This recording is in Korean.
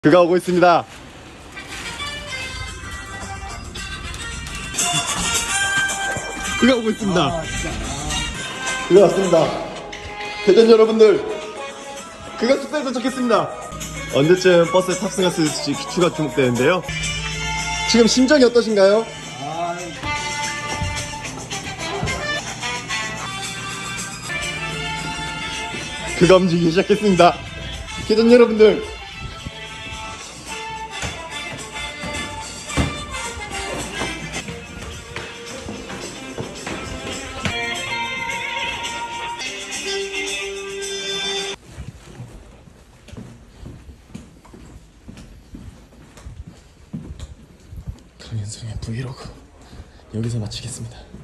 그가 오고 있습니다. 그가 오고 있습니다. 그가 왔습니다. 대전 여러분들, 그가 숙소에 도착했습니다. 언제쯤 버스에 탑승할 수 있을지 추가 주목되는데요. 지금 심정이 어떠신가요? 그가 움직이기 시작했습니다. 대전 여러분들, 강현성의 브이로그 여기서 마치겠습니다.